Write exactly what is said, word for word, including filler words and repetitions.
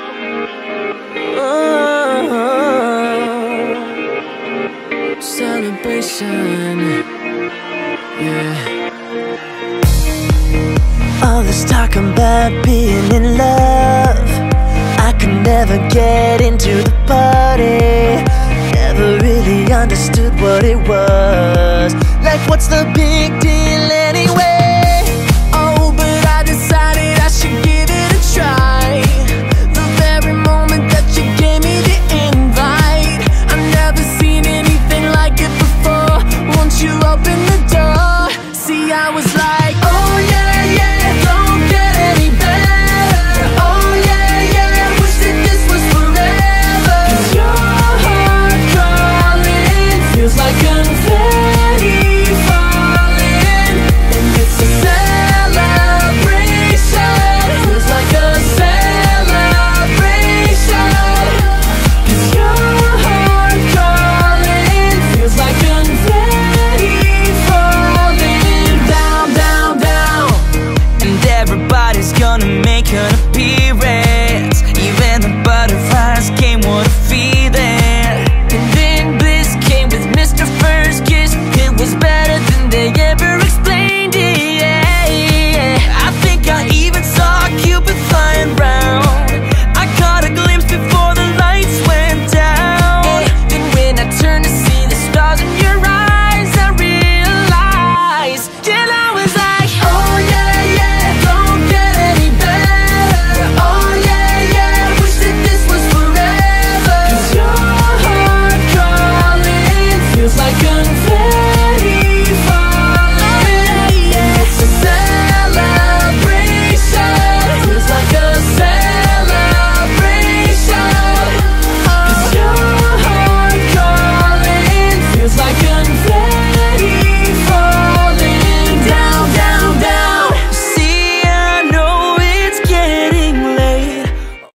Oh, celebration, yeah. All this talk about being in love, I could never get into the party. Never really understood what it was. Like, what's the big deal